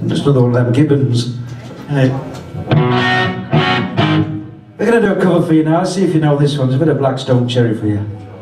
Just another one of them Gibbons. We're going to do a cover for you now. See if you know this one. It's a bit of Blackstone Cherry for you.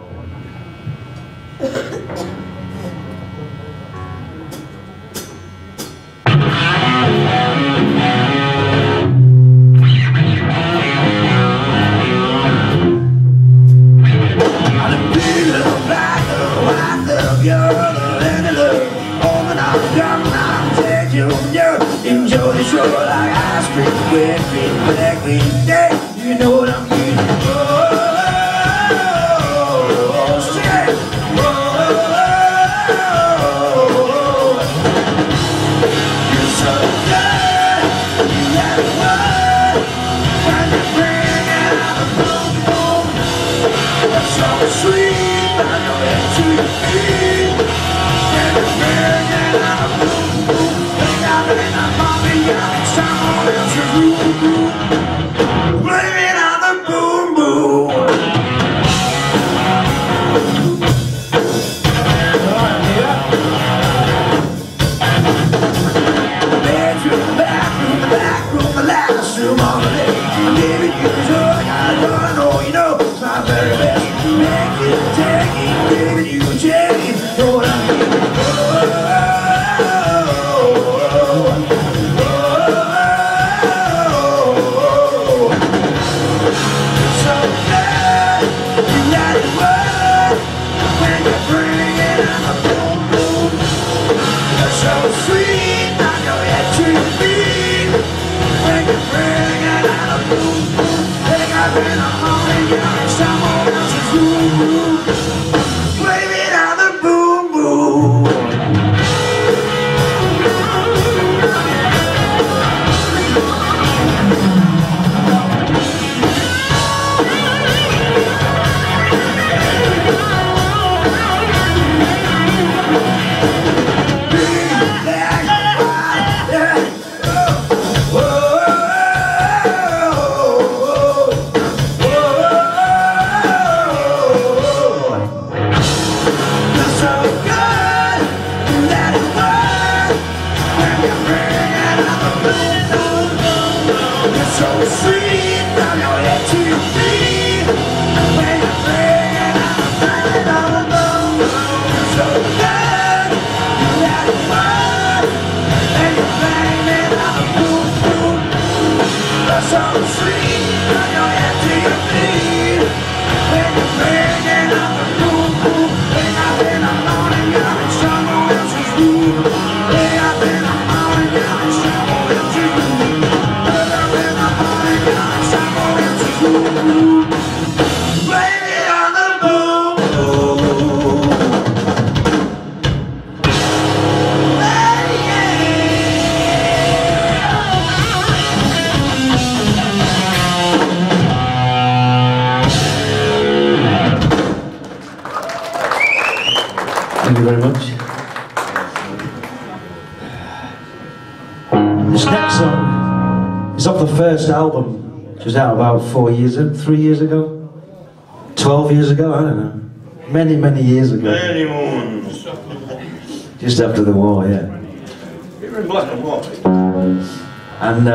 Enjoy the show like ice cream, wet cream, black cream, day. You know what I'm getting. Oh, shit. Oh, you're so good. You got it won. When you bring it out of boom, boom. You're so sweet. I know that to your feet. When you bring it out of boom, boom. And I'm popping out someone else's room. Blame it on the boom boom. The bedroom, the back room, the last room on the lake. I'm giving you the joy, I know you know it's my very best. Make it, take it, giving you a check. Know what I'm giving. Thank you very much. This next song is off the first album, which was out about 3 years ago, 12 years ago, I don't know. Many years ago. Many moons. Just after the war, yeah. You were in black and white. And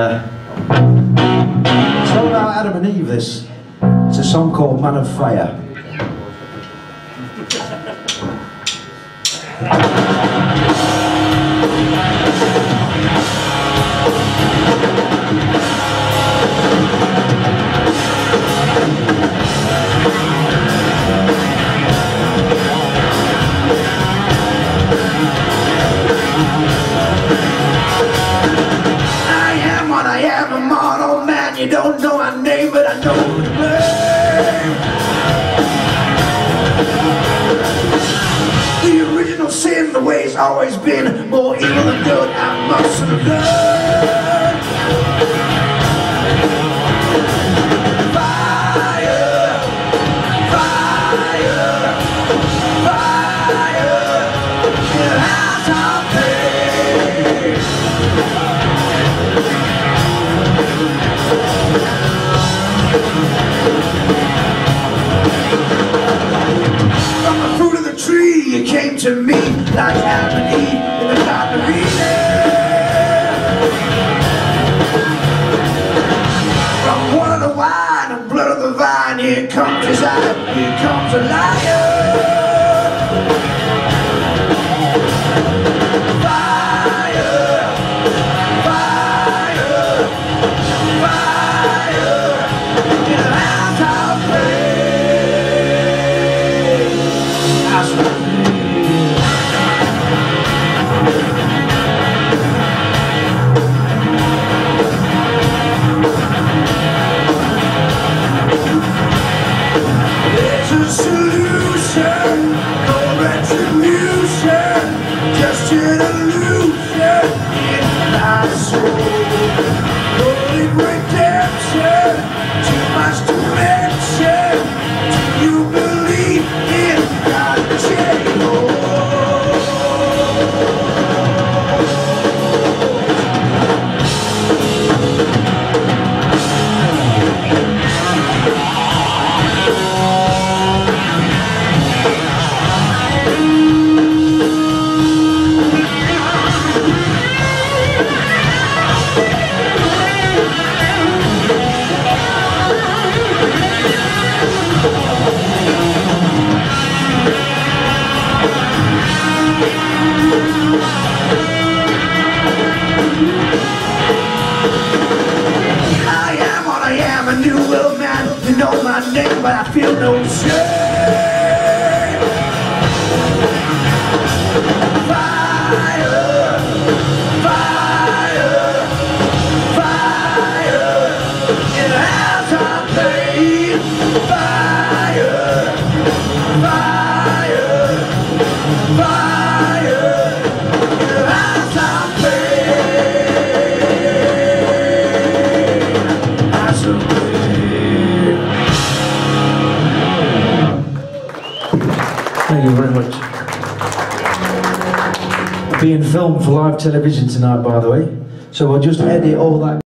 it's all about Adam and Eve, this. It's a song called Man of Fire. You don't know my name, but I know the name. The original sin, the way's always been more evil than good. I must have learned. Fire, fire, fire in the house of pain. From the fruit of the tree, you came to me like Adam and Eve in the Garden of Eden. here comes a liar. Just an illusion in my soul. Rolling redemption, too much to mention. Do you believe in God, you know my name, but I feel no shame. Fire, fire, fire, it has a pain. Fire, fire, fire, it has a pain. Has a pain. Thank you very much. Being filmed for live television tonight, by the way, so we'll just edit all that